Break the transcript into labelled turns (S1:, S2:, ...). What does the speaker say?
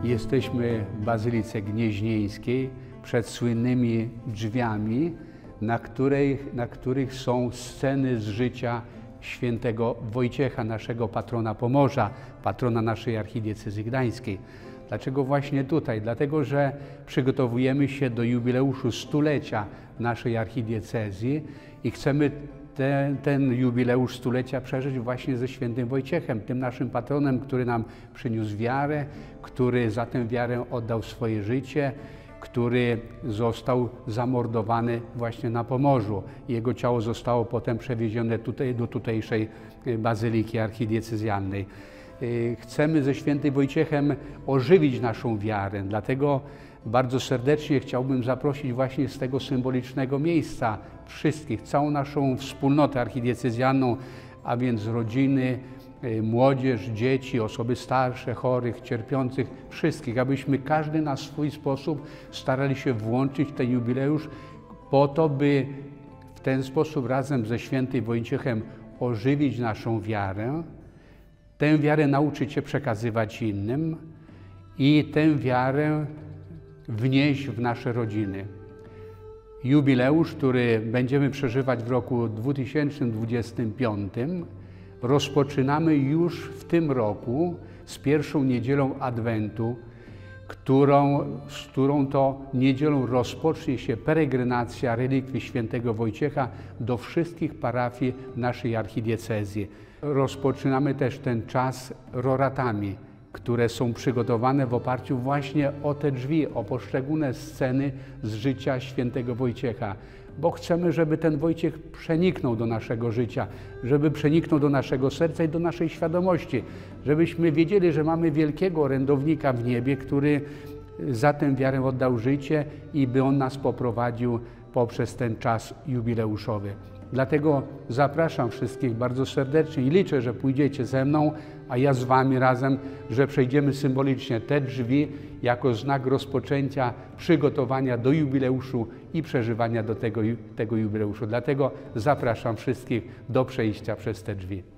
S1: Jesteśmy w Bazylice Gnieźnieńskiej przed słynnymi drzwiami, na których są sceny z życia świętego Wojciecha, naszego patrona Pomorza, patrona naszej archidiecezji gdańskiej. Dlaczego właśnie tutaj? Dlatego, że przygotowujemy się do jubileuszu stulecia naszej archidiecezji i chcemy ten jubileusz stulecia przeżyć właśnie ze świętym Wojciechem, tym naszym patronem, który nam przyniósł wiarę, który za tę wiarę oddał swoje życie, który został zamordowany właśnie na Pomorzu. Jego ciało zostało potem przewiezione tutaj, do tutejszej bazyliki archidiecezjalnej. Chcemy ze świętym Wojciechem ożywić naszą wiarę, dlatego bardzo serdecznie chciałbym zaprosić właśnie z tego symbolicznego miejsca wszystkich, całą naszą wspólnotę archidiecezjalną, a więc rodziny, młodzież, dzieci, osoby starsze, chorych, cierpiących, wszystkich, abyśmy każdy na swój sposób starali się włączyć w ten jubileusz po to, by w ten sposób razem ze świętym Wojciechem ożywić naszą wiarę, tę wiarę nauczyć się przekazywać innym i tę wiarę wnieść w nasze rodziny. Jubileusz, który będziemy przeżywać w roku 2025, rozpoczynamy już w tym roku z pierwszą niedzielą Adwentu, z którą to niedzielą rozpocznie się peregrinacja relikwii świętego Wojciecha do wszystkich parafii naszej archidiecezji. Rozpoczynamy też ten czas roratami, które są przygotowane w oparciu właśnie o te drzwi, o poszczególne sceny z życia świętego Wojciecha. Bo chcemy, żeby ten Wojciech przeniknął do naszego życia, żeby przeniknął do naszego serca i do naszej świadomości, żebyśmy wiedzieli, że mamy wielkiego orędownika w niebie, który za tę wiarę oddał życie i by On nas poprowadził poprzez ten czas jubileuszowy. Dlatego zapraszam wszystkich bardzo serdecznie i liczę, że pójdziecie ze mną, a ja z Wami razem, że przejdziemy symbolicznie te drzwi jako znak rozpoczęcia przygotowania do jubileuszu i przeżywania do tego jubileuszu. Dlatego zapraszam wszystkich do przejścia przez te drzwi.